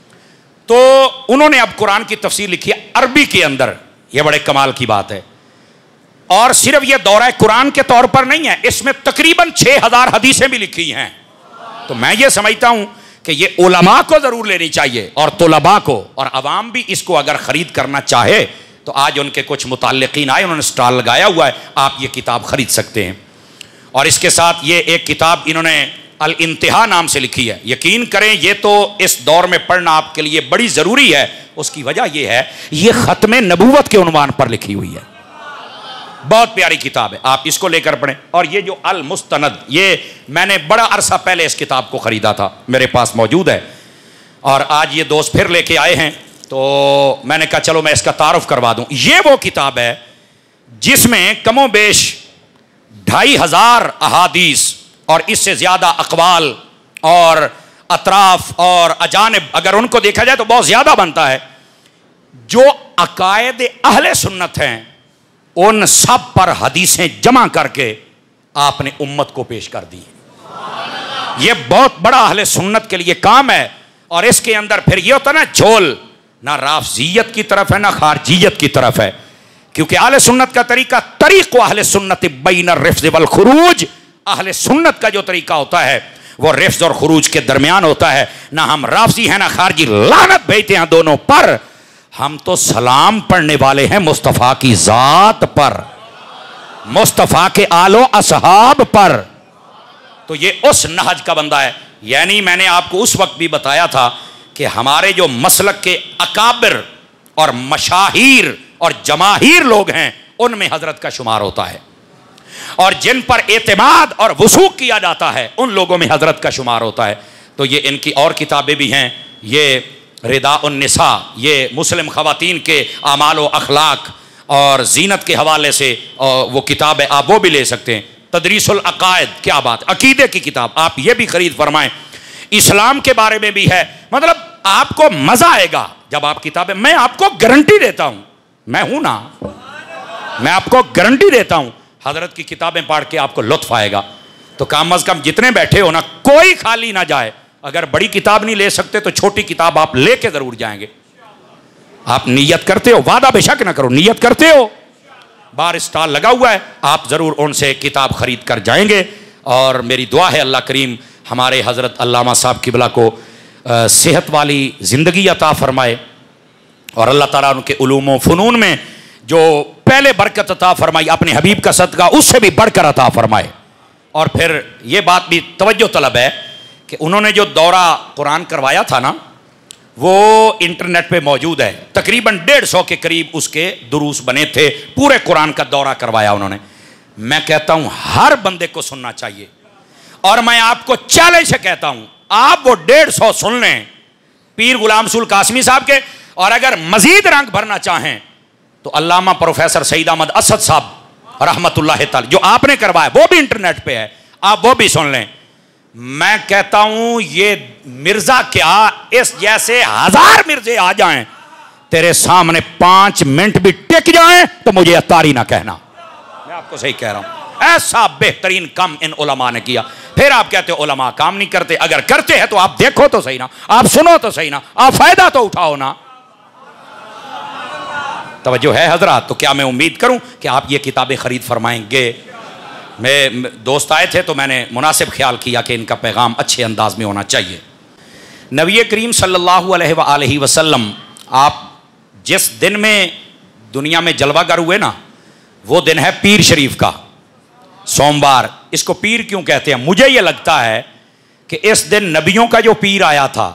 Speaker 1: तो उन्होंने अब कुरान की तफसीर लिखी है अरबी के अंदर, ये बड़े कमाल की बात है। और सिर्फ ये दौरा कुरान के तौर पर नहीं है, इसमें तकरीबन छः हज़ार हदीसें भी लिखी हैं। तो मैं ये समझता हूँ कि ये उलमा को ज़रूर लेनी चाहिए और तुलबा को, और अवाम भी इसको अगर ख़रीद करना चाहे तो आज उनके कुछ मुताल्लिकीन आए, उन्होंने स्टॉल लगाया हुआ है, आप ये किताब ख़रीद सकते हैं। और इसके साथ ये एक किताब इन्होंने अल इंतहा नाम से लिखी है, यकीन करें ये तो इस दौर में पढ़ना आपके लिए बड़ी ज़रूरी है। उसकी वजह यह है, ये ख़त्म नबूवत के उन्वान पर लिखी हुई है, बहुत प्यारी किताब है, आप इसको लेकर पढ़ें। और ये जो अल मुस्तनद, ये मैंने बड़ा अरसा पहले इस किताब को ख़रीदा था, मेरे पास मौजूद है, और आज ये दोस्त फिर लेके आए हैं तो मैंने कहा चलो मैं इसका तारुफ करवा दूं। ये वो किताब है जिसमें कमो बेश ढाई हजार अहादीस और इससे ज़्यादा अकवाल और अतराफ और अजानिब, अगर उनको देखा जाए तो बहुत ज़्यादा बनता है, जो अकायद अहले सुन्नत हैं उन सब पर हदीसें जमा करके आपने उम्मत को पेश कर दी। ये बहुत बड़ा अहले सुन्नत के लिए काम है। और इसके अंदर फिर ये होता है ना झोल, ना राफजियत की तरफ है ना खारजियत की तरफ है, क्योंकि अहले सुन्नत का तरीका तरीक़ो अहले सुन्नत बैन रिफ्ज़ वल खुरूज, अहले सुन्नत का जो तरीका होता है वो रिफ्ज़ और खुरूज के दरमियान होता है। ना हम राफजी हैं ना खारजी, लानत भेजते हैं दोनों पर, हम तो सलाम पढ़ने वाले हैं मुस्तफ़ा की ज़ात पर, मुस्तफ़ा के आलो असहाब पर। तो ये उस नहज का बंदा है। यानी मैंने आपको उस वक्त भी बताया था कि हमारे जो मसलक के अकाबिर और मशाहीर और जमाहीर लोग हैं उनमें हजरत का शुमार होता है, और जिन पर एतमाद और वसूक किया जाता है उन लोगों में हजरत का शुमार होता है। तो ये इनकी और किताबें भी हैं, ये रिदा उन निसा, ये मुस्लिम ख़वातीन के आमाल व अखलाक और जीनत के हवाले से वो किताब है, आप वो भी ले सकते हैं। तदरीसुल अकायद, क्या बात, अकीदे की किताब, आप ये भी खरीद फरमाएं। इस्लाम के बारे में भी है, मतलब आपको मजा आएगा जब आप किताबें, मैं आपको गारंटी देता हूं, मैं हूं ना, मैं आपको गारंटी देता हूं हजरत की किताबें पढ़ के आपको लुत्फ आएगा। तो कम अज कम जितने बैठे हो ना, कोई खाली ना जाए, अगर बड़ी किताब नहीं ले सकते तो छोटी किताब आप लेके जरूर जाएंगे। आप नियत करते हो, वादा बेशक ना करो, नियत करते हो, बाहर स्टॉल लगा हुआ है, आप जरूर उनसे किताब खरीद कर जाएंगे। और मेरी दुआ है अल्लाह करीम हमारे हजरत अल्लामा साहब किबला को आ, सेहत वाली ज़िंदगी अता फरमाए और अल्लाह ताला उनके उलूम व फ़नून में जो पहले बरकत अता फरमाई अपने हबीब का सदका उससे भी बढ़कर अता फरमाए। और फिर ये बात भी तवज्जो तलब है कि उन्होंने जो दौरा कुरान करवाया था ना, वो इंटरनेट पे मौजूद है। तकरीबन डेढ़ सौ के करीब उसके दुरूस बने थे, पूरे कुरान का दौरा करवाया उन्होंने। मैं कहता हूँ हर बंदे को सुनना चाहिए और मैं आपको चैलेंज से कहता हूँ आप वो डेढ़ सौ सुन लें पीर गुलाम रसूल कासमी साहब के, और अगर मजीद रंग भरना चाहें तो अल्लामा प्रोफेसर सईद अहमद असद साहब रहमतुल्लाह तआला जो आपने करवाया वो भी इंटरनेट पे है, आप वो भी सुन लें। मैं कहता हूं ये मिर्जा क्या, इस जैसे हजार मिर्जे आ जाएं तेरे सामने पांच मिनट भी टिक जाएं तो मुझे अतारी ना कहना। मैं आपको सही कह रहा हूं, ऐसा बेहतरीन काम इन उलमा ने किया। फिर आप कहते हो उलमा काम नहीं करते, अगर करते हैं तो आप देखो तो सही ना, आप सुनो तो सही ना, आप फायदा तो उठाओ ना। तवज्जो है हजरात? तो क्या मैं उम्मीद करूं कि आप ये किताबें खरीद फरमाएंगे। मैं दोस्त आए थे तो मैंने मुनासिब ख्याल किया कि इनका पैगाम अच्छे अंदाज में होना चाहिए। नबी करीम सल्लल्लाहु अलैहि वसल्लम आप जिस दिन में दुनिया में जलवागर हुए ना, वो दिन है पीर शरीफ का, सोमवार। इसको पीर क्यों कहते हैं? मुझे ये लगता है कि इस दिन नबियों का जो पीर आया था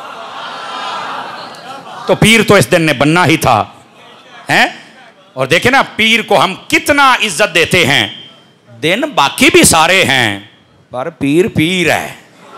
Speaker 1: तो पीर तो इस दिन ने बनना ही था, हैं? और देखे ना पीर को हम कितना इज्जत देते हैं। दिन बाकी भी सारे हैं पर पीर पीर है,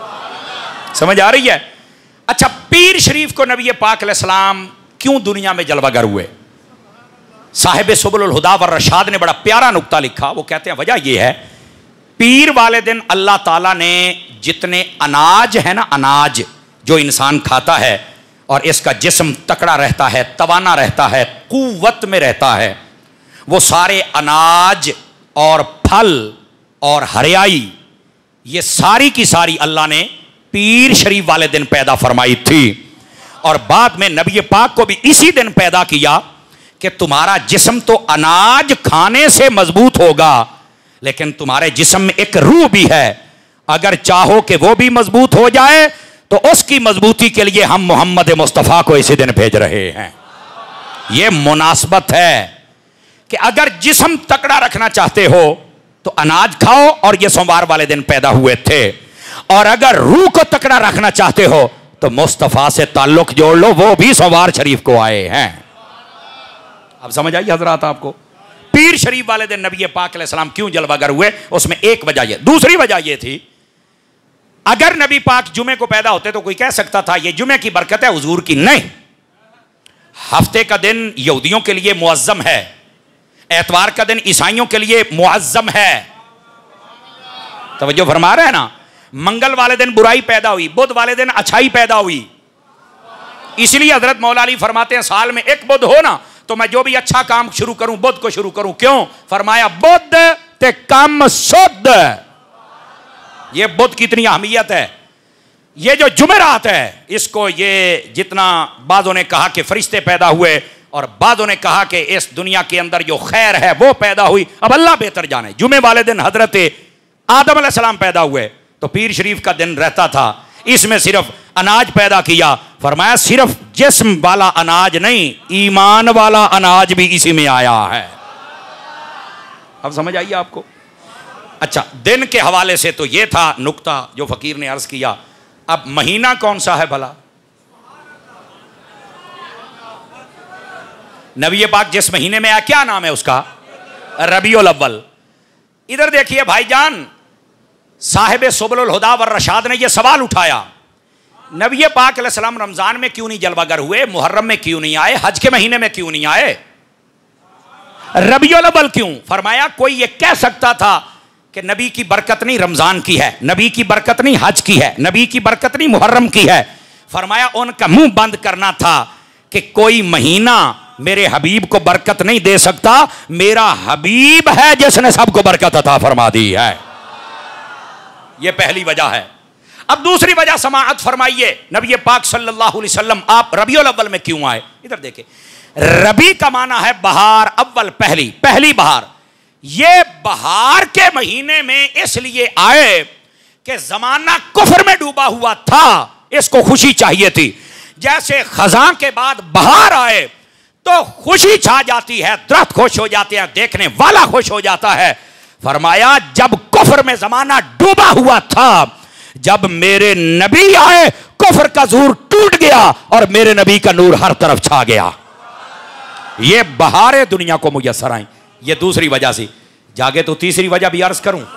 Speaker 1: समझ आ रही है? अच्छा, पीर शरीफ को नबी पाक अलैहिस्सलाम क्यों दुनिया में जलवागर हुए? साहिब सुबुल हुदा व रशाद ने बड़ा प्यारा नुक्ता लिखा। वो कहते हैं वजह यह है, पीर वाले दिन अल्लाह ताला ने जितने अनाज है ना, अनाज जो इंसान खाता है और इसका जिस्म तकड़ा रहता है, तवाना रहता है, कुव्वत में रहता है, वो सारे अनाज और फल और हरियाई ये सारी की सारी अल्लाह ने पीर शरीफ वाले दिन पैदा फरमाई थी। और बाद में नबी पाक को भी इसी दिन पैदा किया कि तुम्हारा जिस्म तो अनाज खाने से मजबूत होगा, लेकिन तुम्हारे जिस्म में एक रूह भी है, अगर चाहो कि वो भी मजबूत हो जाए तो उसकी मजबूती के लिए हम मोहम्मद मुस्तफ़ा को इसी दिन भेज रहे हैं। ये मुनासबत है कि अगर जिस्म तकड़ा रखना चाहते हो तो अनाज खाओ, और ये सोमवार वाले दिन पैदा हुए थे। और अगर रूह को तकड़ा रखना चाहते हो तो मुस्तफ़ा से ताल्लुक जोड़ लो, वो भी सोमवार शरीफ को आए हैं। अब समझ आई हजरात आपको? पीर शरीफ वाले दिन नबी पाक अलैहिस्सलाम क्यों जलवागर हुए, उसमें एक वजह ये। दूसरी वजह ये थी, अगर नबी पाक जुमे को पैदा होते तो कोई कह सकता था ये जुमे की बरकत है हुजूर की। नहीं, हफ्ते का दिन यहूदियों के लिए मुअज्जम है, एतवार का दिन ईसाइयों के लिए मुअज्जम है। तवज्जो फरमा रहे हैं ना? मंगल वाले दिन बुराई पैदा हुई, बुध वाले दिन अच्छाई पैदा हुई। इसलिए हजरत मौला अली फरमाते हैं साल में एक बुध हो ना तो मैं जो भी अच्छा काम शुरू करूं बुध को शुरू करूं। क्यों? फरमाया बुध ते कम सुध। ये बुध की इतनी अहमियत है। ये जो जुमेरात है, इसको ये जितना बाज़ों ने कहा कि फरिश्ते पैदा हुए और बाज़ों ने कहा कि इस दुनिया के अंदर जो खैर है वो पैदा हुई, अब अल्लाह बेहतर जाने। जुमे वाले दिन हजरत आदम अलैहिस्सलाम पैदा हुए तो पीर शरीफ का दिन रहता था, इसमें सिर्फ अनाज पैदा किया। फरमाया सिर्फ जिस्म वाला अनाज नहीं, ईमान वाला अनाज भी इसी में आया है। अब समझ आइए आपको? अच्छा, दिन के हवाले से तो ये था नुक्ता जो फकीर ने अर्ज किया। अब महीना कौन सा है भला? नबी पाक जिस महीने में आया क्या नाम है उसका? रबीउल अव्वल। इधर देखिए भाईजान, साहिब सुबुल हुदा व रशाद ने यह सवाल उठाया, नबी पाक अलैहिस्सलाम रमजान में क्यों नहीं जलवागर हुए, मुहर्रम में क्यों नहीं आए, हज के महीने में क्यों नहीं आए, रबीउल अव्वल क्यों? फरमाया कोई ये कह सकता था कि नबी की बरकत नहीं रमजान की है, नबी की बरकत नहीं हज की है, नबी की बरकत नहीं मुहर्रम की है। फरमाया उनका मुंह बंद करना था कि कोई महीना मेरे हबीब को बरकत नहीं दे सकता, मेरा हबीब है जिसने सबको बरकत अता फरमा दी है। यह पहली वजह है। अब दूसरी वजह समाअत फरमाइए, नबी पाक सल्लल्लाहु अलैहि वसल्लम आप रबीउल अव्वल में क्यों आए? इधर देखिए, रबी का माना है बहार, अव्वल पहली, पहली बहार। ये बहार के महीने में इसलिए आए कि जमाना कुफ्र में डूबा हुआ था, इसको खुशी चाहिए थी। जैसे खजां के बाद बहार आए तो खुशी छा जाती है, दरख्त खुश हो जाते हैं, देखने वाला खुश हो जाता है। फरमाया जब कुफ्र में जमाना डूबा हुआ था, जब मेरे नबी आए कुफ्र का जोर टूट गया और मेरे नबी का नूर हर तरफ छा गया। ये बहारें दुनिया को मुयस्सर आई। ये दूसरी वजह से। जागे तो तीसरी वजह भी अर्ज करूं।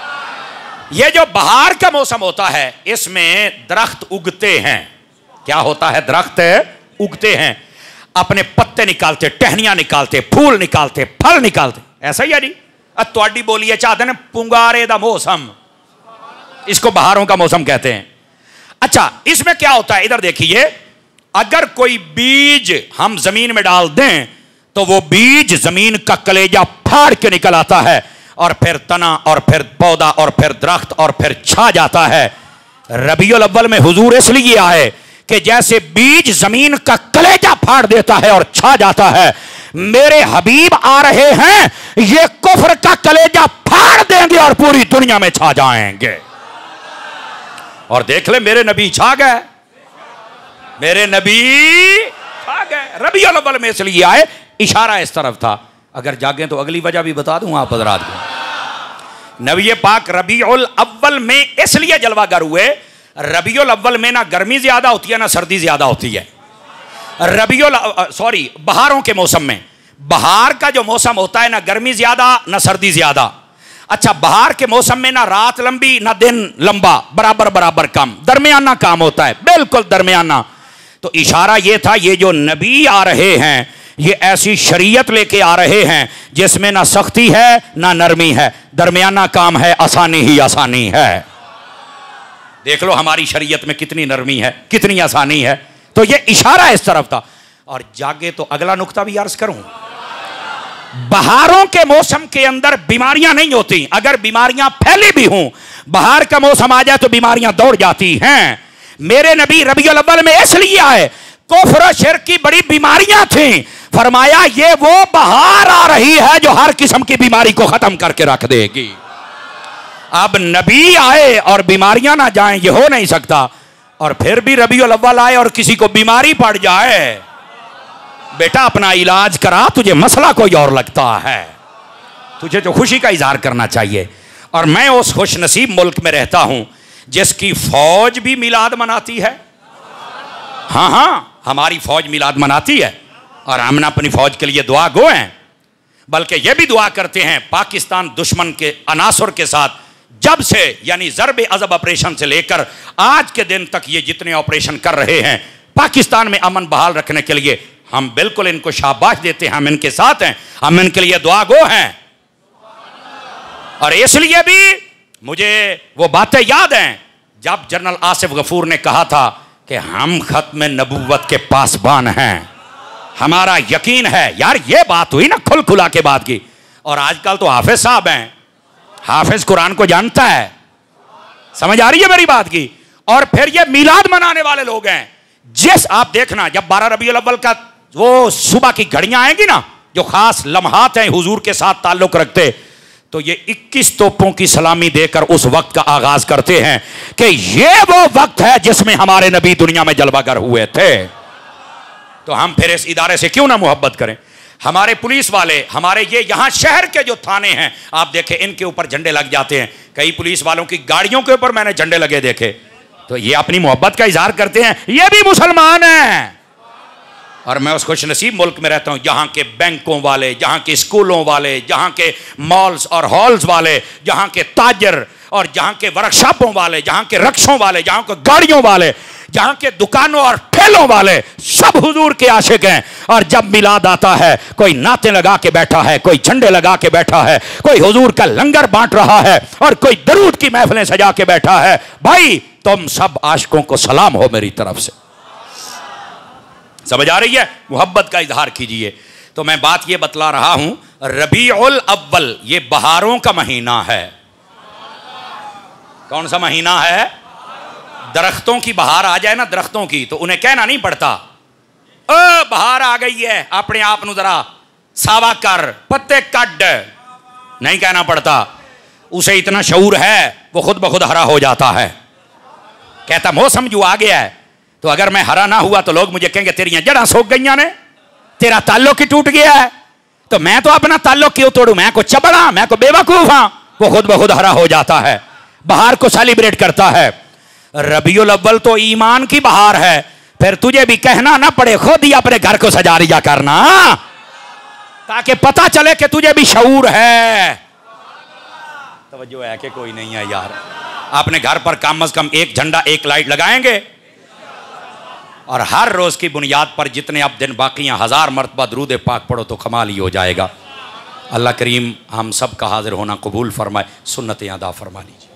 Speaker 1: ये जो बहार का मौसम होता है इसमें दरख्त उगते हैं। क्या होता है? दरख्त उगते हैं, अपने पत्ते निकालते, टहनियां निकालते, फूल निकालते, फल निकालते। ऐसा ही है जी। अत्वाडी बोलिए चाहते ना पुंगारे दा मौसम, इसको बहारों का मौसम कहते हैं। अच्छा, इसमें क्या होता है? इधर देखिए, अगर कोई बीज हम जमीन में डाल दें तो वो बीज जमीन का कलेजा फाड़ के निकल आता है और फिर तना और फिर पौधा और फिर दरख्त और फिर छा जाता है। रबीउल अव्वल में हुजूर इसलिए आए कि जैसे बीज जमीन का कलेजा फाड़ देता है और छा जाता है, मेरे हबीब आ रहे हैं, ये कुफ्र का कलेजा फाड़ देंगे और पूरी दुनिया में छा जाएंगे। और देख ले, मेरे नबी छा गए, मेरे नबी छा गए। रबीउल अव्वल में इसलिए आए, इशारा इस तरफ था। अगर जागे तो अगली वजह भी बता दूं आप हज़रात को। नबी पाक रबीउल अव्वल में इसलिए जलवागर हुए। रबीउल अव्वल में ना गर्मी ज्यादा होती है ना सर्दी ज्यादा होती है। रबीउल सॉरी बहारों के मौसम में, बहार का जो मौसम होता है ना गर्मी ज्यादा ना सर्दी ज्यादा। अच्छा, बहार के मौसम में ना रात लंबी ना दिन लंबा, बराबर बराबर काम, दरमियाना काम होता है, बिल्कुल दरमियाना। तो इशारा ये था, ये जो नबी आ रहे हैं ये ऐसी शरीयत लेके आ रहे हैं जिसमें ना सख्ती है ना नरमी है, दरमियाना काम है, आसानी ही आसानी है। देख लो हमारी शरीयत में कितनी नरमी है, कितनी आसानी है। तो ये इशारा इस तरफ था। और जागे तो अगला नुक्ता भी अर्ज करूं। बहारों के मौसम के अंदर बीमारियां नहीं होती। अगर बीमारियां फैली भी हों, बहार का मौसम आ जाए तो बीमारियां दौड़ जाती हैं। मेरे नबी रबीउल अव्वल में इसलिए आए, कुफ्र शिर्क की बड़ी बीमारियां थीं। फरमाया ये वो बहार आ रही है जो हर किस्म की बीमारी को खत्म करके रख देगी। अब नबी आए और बीमारियां ना जाएं, ये हो नहीं सकता। और फिर भी रबीउल अव्वल आए और किसी को बीमारी पड़ जाए, बेटा अपना इलाज करा, तुझे मसला कोई और लगता है। तुझे तो खुशी का इजहार करना चाहिए। और मैं उस खुश नसीब मुल्क में रहता हूं जिसकी फौज भी मिलाद मनाती है। हाँ हाँ, हमारी फौज मिलाद मनाती है और हम अपनी फौज के लिए दुआ गो हैं। बल्कि यह भी दुआ करते हैं, पाकिस्तान दुश्मन के अनासुर के साथ जब से यानी ज़रब अज़ब ऑपरेशन से लेकर आज के दिन तक ये जितने ऑपरेशन कर रहे हैं पाकिस्तान में अमन बहाल रखने के लिए, हम बिल्कुल इनको शाबाश देते हैं, हम इनके साथ हैं, हम इनके लिए दुआ गो हैं। और इसलिए भी मुझे वो बातें याद हैं जब जनरल आसिफ गफूर ने कहा था कि हम खत्म नबूवत के पासबान हैं, हमारा यकीन है। यार ये बात हुई ना खुल खुला के बात की। और आजकल तो हाफिज साहब हैं, हाफिज कुरान को जानता है, समझ आ रही है मेरी बात की। और फिर ये मिलाद मनाने वाले लोग हैं। जिस आप देखना जब बारह रबीउल अव्वल का वो सुबह की घड़ियां आएंगी ना, जो खास लम्हात हैं हुजूर के साथ ताल्लुक रखते, तो ये इक्कीस तोपों की सलामी देकर उस वक्त का आगाज करते हैं कि ये वो वक्त है जिसमें हमारे नबी दुनिया में जलवागर हुए थे। तो हम फिर इस इदारे से क्यों ना मोहब्बत करें। हमारे पुलिस वाले, हमारे ये यहाँ शहर के जो थाने हैं आप देखें, इनके ऊपर झंडे लग जाते हैं। कई पुलिस वालों की गाड़ियों के ऊपर मैंने झंडे लगे देखे। तो ये अपनी मोहब्बत का इजहार करते हैं, ये भी मुसलमान हैं। और मैं उस खुश नसीब मुल्क में रहता हूँ जहाँ के बैंकों वाले, जहाँ के स्कूलों वाले, जहाँ के मॉल्स और हॉल्स वाले, जहाँ के ताजर और जहाँ के वर्कशॉपों वाले, जहाँ के रक्षों वाले, जहाँ के गाड़ियों वाले, जहाँ के दुकानों और ठेलों वाले सब हुजूर के आशिक हैं। और जब मिलाद आता है, कोई नाते लगा के बैठा है, कोई झंडे लगा के बैठा है, कोई हुजूर का लंगर बांट रहा है और कोई दरूद की महफिलें सजा के बैठा है। भाई तुम सब आशिकों को सलाम हो मेरी तरफ से। समझ आ रही है? मोहब्बत का इजहार कीजिए। तो मैं बात ये बतला रहा हूं, रबीउल अव्वल ये बहारों का महीना है। कौन सा महीना है? दरख्तों की बहार आ जाए ना, दरख्तों की, तो उन्हें कहना नहीं पड़ता ओ बहार आ गई है, अपने आप नू जरा सावा कर, पत्ते कट, नहीं कहना पड़ता। उसे इतना शऊर है, वो खुद ब खुद हरा हो जाता है। कहता मौसम जो आ गया है, तो अगर मैं हरा ना हुआ तो लोग मुझे कहेंगे तेरियां जड़ा सूख गई ने, तेरा ताल्लुक ही टूट गया है। तो मैं तो अपना ताल्लुक क्यों तोड़ू, मैं को चबड़ा, मैं को बेवकूफ हाँ। वो खुद ब खुद हरा हो जाता है, बहार को सेलिब्रेट करता है। रबीउल अव्वल तो ईमान की बहार है, फिर तुझे भी कहना ना पड़े, खुद ही अपने घर को सजा रिया करना, ताकि पता चले कि तुझे भी शऊर है। तवज्जो है कि कोई नहीं है यार। अपने घर पर कम अज कम एक झंडा एक लाइट लगाएंगे, और हर रोज की बुनियाद पर जितने अब दिन बाकी हैं हजार मरतबा दरूद पाक पढ़ो तो कमाल ही हो जाएगा। अल्लाह करीम हम सब का हाजिर होना कबूल फरमाए, सुन्नतें अदा फरमा लीजिए।